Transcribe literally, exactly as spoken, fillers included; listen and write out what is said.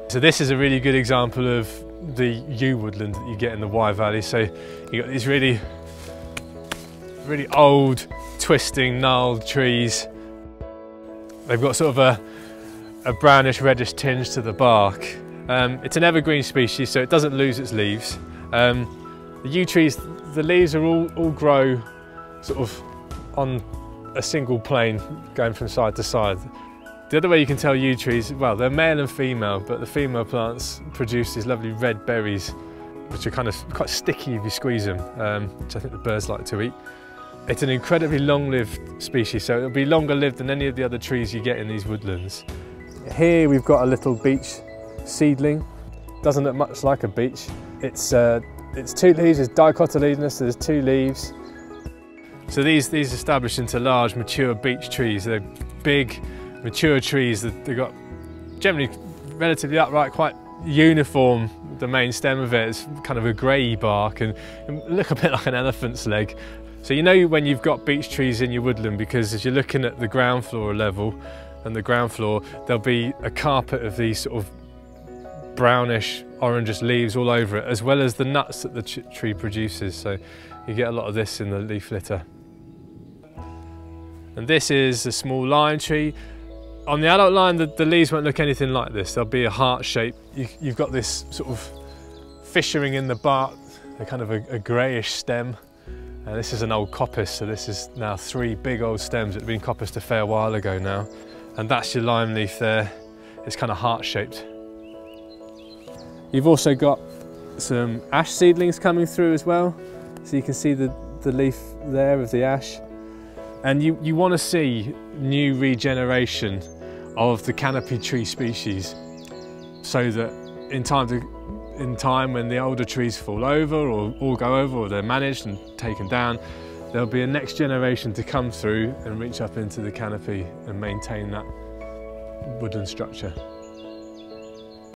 So this is a really good example of the yew woodland that you get in the Wye Valley. So you've got these really, really old, twisting, gnarled trees. They've got sort of a, a brownish reddish tinge to the bark. Um, it's an evergreen species, so it doesn't lose its leaves. Um, the yew trees, the leaves are all, all grow sort of on a single plane going from side to side. The other way you can tell yew trees, well, they're male and female, but the female plants produce these lovely red berries, which are kind of quite sticky if you squeeze them, um, which I think the birds like to eat. It's an incredibly long-lived species, so it'll be longer lived than any of the other trees you get in these woodlands. Here we've got a little beech seedling. Doesn't look much like a beech. It's, uh, it's two leaves, it's dicotyledonous, so there's two leaves. So these, these establish into large, mature beech trees. They're big, mature trees. They've got generally relatively upright, quite uniform. The main stem of it is kind of a grey bark and, and look a bit like an elephant's leg. So you know when you've got beech trees in your woodland, because as you're looking at the ground floor level and the ground floor, there'll be a carpet of these sort of brownish, orangish leaves all over it, as well as the nuts that the tree produces. So you get a lot of this in the leaf litter. And this is a small lime tree. On the adult lime, the, the leaves won't look anything like this. They'll be a heart shape. You, you've got this sort of fissuring in the bark, a kind of a, a greyish stem. And this is an old coppice, so this is now three big old stems that have been coppiced a fair while ago now. And that's your lime leaf there. It's kind of heart-shaped. You've also got some ash seedlings coming through as well. So you can see the, the leaf there of the ash. And you, you want to see new regeneration of the canopy tree species, so that in time to in time when the older trees fall over or all go over, or they're managed and taken down, there'll be a next generation to come through and reach up into the canopy and maintain that woodland structure.